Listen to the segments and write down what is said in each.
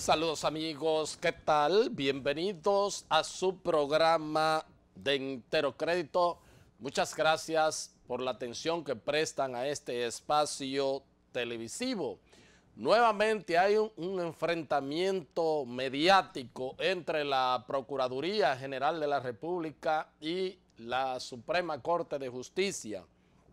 Saludos amigos, ¿qué tal? Bienvenidos a su programa de Entero Crédito. Muchas gracias por la atención que prestan a este espacio televisivo. Nuevamente hay un enfrentamiento mediático entre la Procuraduría General de la República y la Suprema Corte de Justicia.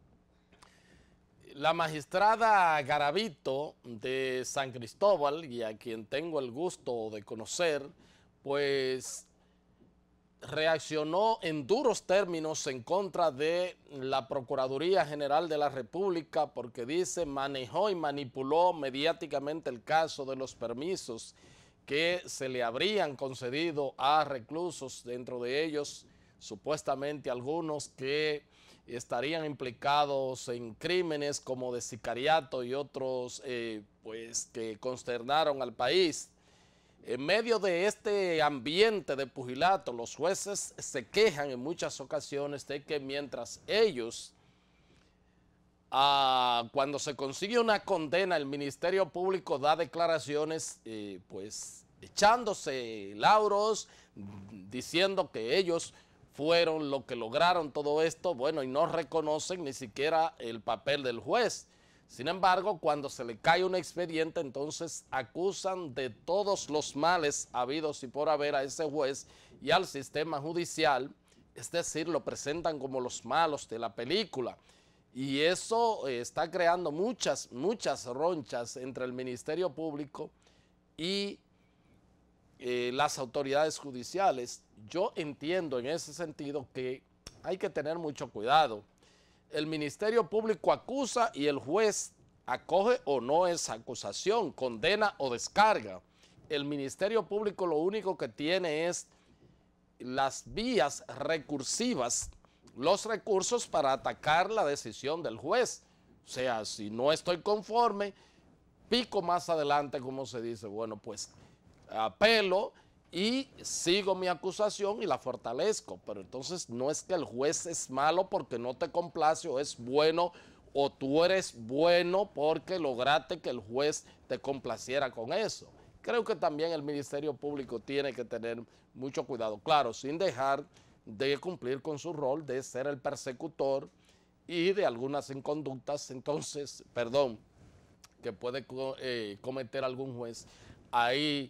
La magistrada Garavito de San Cristóbal, y a quien tengo el gusto de conocer, pues reaccionó en duros términos en contra de la Procuraduría General de la República porque dice manejó y manipuló mediáticamente el caso de los permisos que se le habrían concedido a reclusos, dentro de ellos supuestamente algunos que estarían implicados en crímenes como de sicariato y otros pues que consternaron al país. En medio de este ambiente de pugilato, los jueces se quejan en muchas ocasiones de que mientras ellos, cuando se consigue una condena, el Ministerio Público da declaraciones pues echándose lauros, diciendo que ellos fueron los que lograron todo esto, bueno, y no reconocen ni siquiera el papel del juez. Sin embargo, cuando se le cae un expediente, entonces acusan de todos los males habidos y por haber a ese juez y al sistema judicial, es decir, lo presentan como los malos de la película. Y eso está creando muchas ronchas entre el Ministerio Público y las autoridades judiciales. Yo entiendo en ese sentido que hay que tener mucho cuidado. El Ministerio Público acusa y el juez acoge o no esa acusación, condena o descarga. El Ministerio Público lo único que tiene es las vías recursivas, los recursos para atacar la decisión del juez. O sea, si no estoy conforme, pico más adelante, como se dice, bueno, pues apelo y sigo mi acusación y la fortalezco, pero entonces no es que el juez es malo porque no te complace o es bueno o tú eres bueno porque lograste que el juez te complaciera con eso. Creo que también el Ministerio Público tiene que tener mucho cuidado, claro, sin dejar de cumplir con su rol de ser el persecutor y de algunas inconductas, entonces, que puede cometer algún juez. Ahí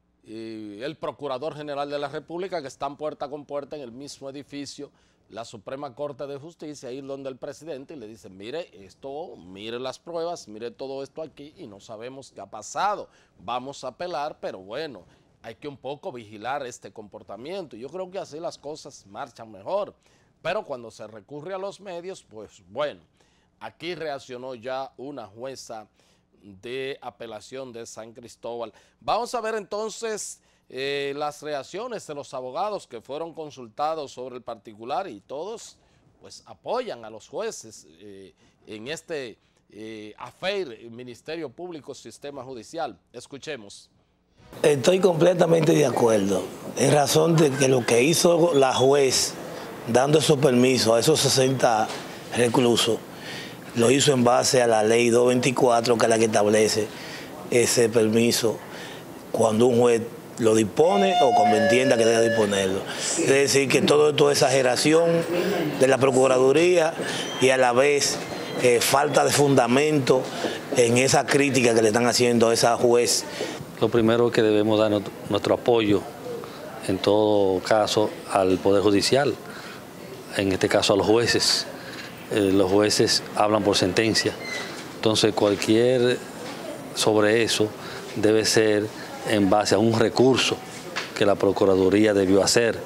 el Procurador General de la República, que están puerta con puerta en el mismo edificio, la Suprema Corte de Justicia, ahí donde el presidente, y le dice, mire esto, mire las pruebas, mire todo esto aquí, y no sabemos qué ha pasado, vamos a apelar, pero bueno, hay que un poco vigilar este comportamiento. Yo creo que así las cosas marchan mejor, pero cuando se recurre a los medios, pues bueno, aquí reaccionó ya una jueza de apelación de San Cristóbal. Vamos a ver entonces las reacciones de los abogados que fueron consultados sobre el particular y todos pues apoyan a los jueces en este affair, Ministerio Público, Sistema Judicial. Escuchemos. Estoy completamente de acuerdo, en razón de que lo que hizo la juez dando esos permisos a esos 60 reclusos, lo hizo en base a la ley 224, que es la que establece ese permiso cuando un juez lo dispone o cuando entienda que debe disponerlo. Es decir, que todo esto es exageración de la Procuraduría y a la vez falta de fundamento en esa crítica que le están haciendo a esa juez. Lo primero es que debemos dar nuestro apoyo, en todo caso, al Poder Judicial, en este caso a los jueces. Los jueces hablan por sentencia, entonces cualquier sobre eso debe ser en base a un recurso que la Procuraduría debió hacer,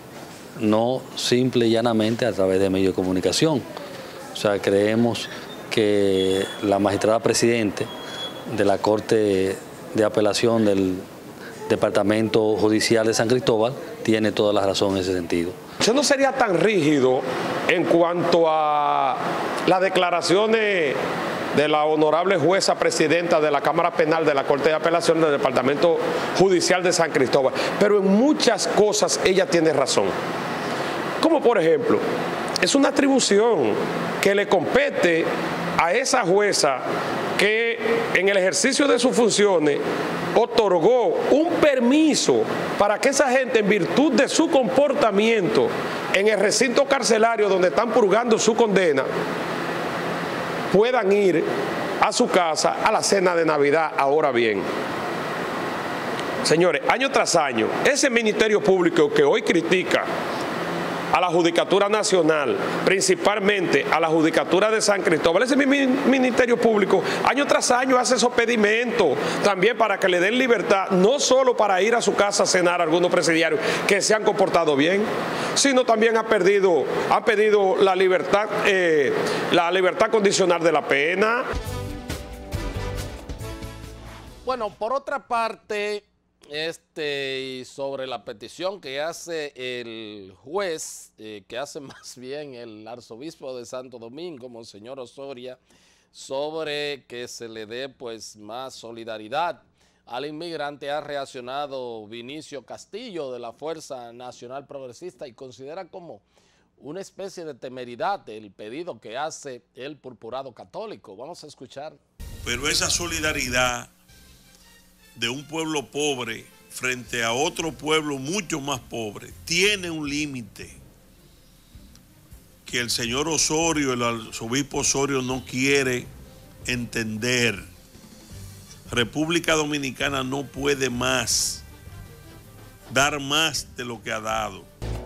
no simple y llanamente a través de medios de comunicación. O sea, creemos que la magistrada presidente de la Corte de Apelación del Departamento Judicial de San Cristóbal tiene toda la razón en ese sentido. Yo no sería tan rígido en cuanto a las declaraciones de la honorable jueza presidenta de la Cámara Penal de la Corte de Apelación del Departamento Judicial de San Cristóbal, pero en muchas cosas ella tiene razón. Como por ejemplo, es una atribución que le compete a esa jueza que en el ejercicio de sus funciones otorgó un permiso para que esa gente, en virtud de su comportamiento en el recinto carcelario donde están purgando su condena, puedan ir a su casa a la cena de Navidad. Ahora bien, señores, año tras año, ese Ministerio Público que hoy critica a la Judicatura Nacional, principalmente a la Judicatura de San Cristóbal, ese Ministerio Público año tras año hace esos pedimentos también para que le den libertad, no solo para ir a su casa a cenar a algunos presidiarios que se han comportado bien, sino también han pedido la libertad condicional de la pena. Bueno, por otra parte, y sobre la petición que hace el juez, que hace más bien el arzobispo de Santo Domingo, Monseñor Osoria, sobre que se le dé pues más solidaridad al inmigrante, ha reaccionado Vinicio Castillo de la Fuerza Nacional Progresista y considera como una especie de temeridad el pedido que hace el purpurado católico. Vamos a escuchar. Pero esa solidaridad de un pueblo pobre frente a otro pueblo mucho más pobre tiene un límite que el señor Osorio, el arzobispo Osorio, no quiere entender. República Dominicana no puede más dar más de lo que ha dado.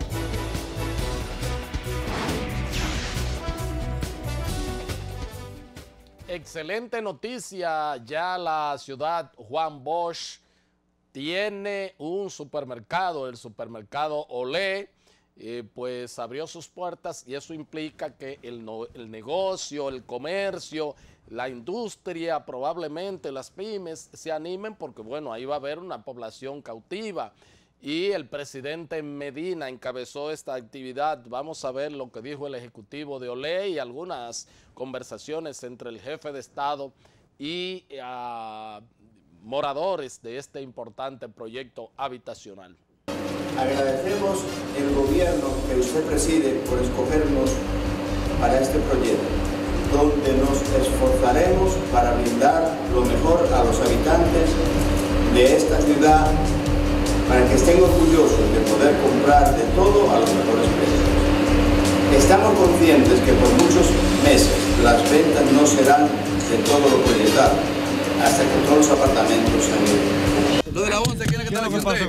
Excelente noticia, ya la ciudad Juan Bosch tiene un supermercado, el supermercado Olé, pues abrió sus puertas y eso implica que el negocio, el comercio, la industria, probablemente las pymes se animen porque bueno, ahí va a haber una población cautiva. Y el presidente Medina encabezó esta actividad. Vamos a ver lo que dijo el ejecutivo de Olé y algunas conversaciones entre el jefe de Estado y moradores de este importante proyecto habitacional. Agradecemos el gobierno que usted preside por escogernos para este proyecto, donde nos esforzaremos para brindar lo mejor a los habitantes de esta ciudad, para que estén orgullosos de poder comprar de todo a los mejores precios. Estamos conscientes que por muchos meses las ventas no serán de todo lo proyectado, hasta que todos los apartamentos sean libres. Lo de la onza, ¿quién es que está aquí usted?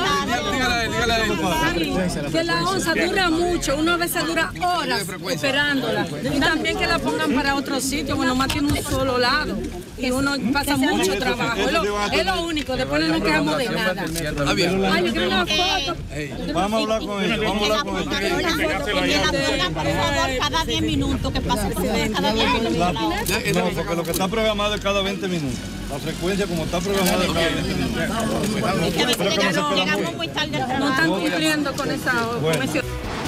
Que la onza dura mucho, uno a veces dura horas esperándola. Y también que la pongan para otro sitio, bueno, más tiene un solo lado. Y uno pasa mucho trabajo. Es lo único, después no nos quedamos de nada. Ay, yo quiero una foto. Vamos a hablar con ellos, vamos a hablar con ellos. Por favor, cada 10 minutos que pasa cada 10 minutos. No, porque lo que está programado es cada 20 minutos. La frecuencia como está programada es cada 20 minutos. Llegamos muy tarde. No están cumpliendo con esa comisión.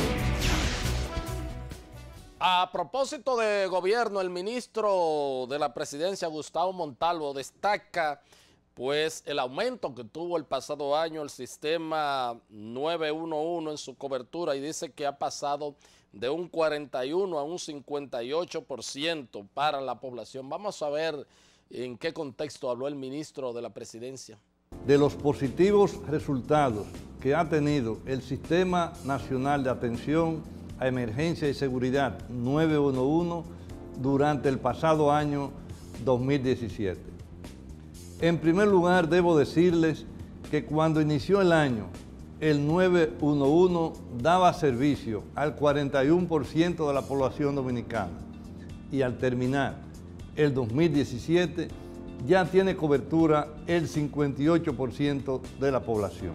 A propósito de gobierno, el ministro de la Presidencia, Gustavo Montalvo, destaca pues el aumento que tuvo el pasado año el sistema 911 en su cobertura y dice que ha pasado de un 41 a un 58% para la población. Vamos a ver en qué contexto habló el ministro de la Presidencia. De los positivos resultados que ha tenido el Sistema Nacional de Atención a Emergencia y Seguridad 911 durante el pasado año 2017. En primer lugar, debo decirles que cuando inició el año, el 911 daba servicio al 41% de la población dominicana y al terminar el 2017 ya tiene cobertura el 58% de la población.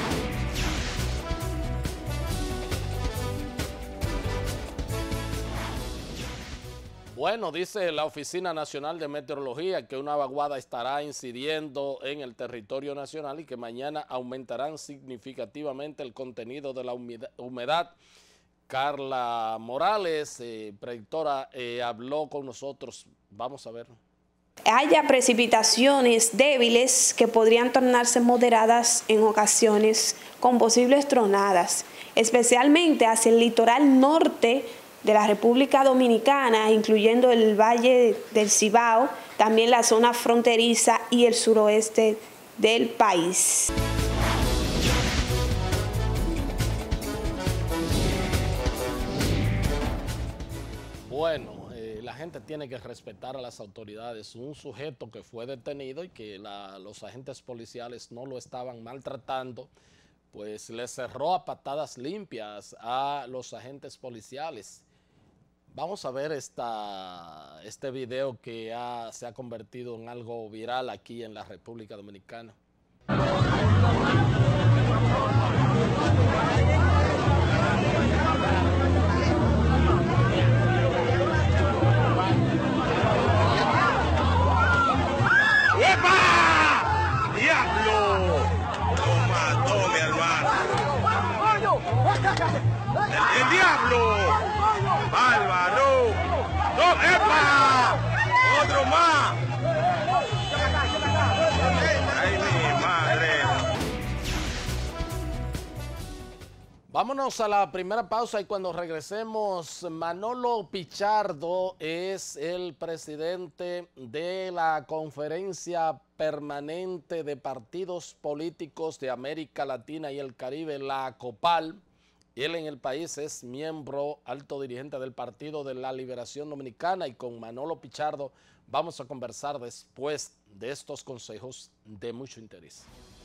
Bueno, dice la Oficina Nacional de Meteorología que una vaguada estará incidiendo en el territorio nacional y que mañana aumentarán significativamente el contenido de la humedad. Carla Morales, predictora, habló con nosotros. Vamos a ver. Haya precipitaciones débiles que podrían tornarse moderadas en ocasiones con posibles tronadas, especialmente hacia el litoral norte de la República Dominicana, incluyendo el Valle del Cibao, también la zona fronteriza y el suroeste del país. Bueno, la gente tiene que respetar a las autoridades. Un sujeto que fue detenido y que los agentes policiales no lo estaban maltratando, pues le cerró a patadas limpias a los agentes policiales. Vamos a ver este video que se ha convertido en algo viral aquí en la República Dominicana. ¡Epa! ¡Diablo! Lo mató, mi hermano. ¡El diablo! ¡Bárbaro! ¡No! ¡Epa! ¡Otro más! ¡Ay, mi madre! Vámonos a la primera pausa y cuando regresemos, Manolo Pichardo es el presidente de la Conferencia Permanente de Partidos Políticos de América Latina y el Caribe, la COPAL. Él en el país es miembro alto dirigente del Partido de la Liberación Dominicana y con Manolo Pichardo vamos a conversar después de estos consejos de mucho interés.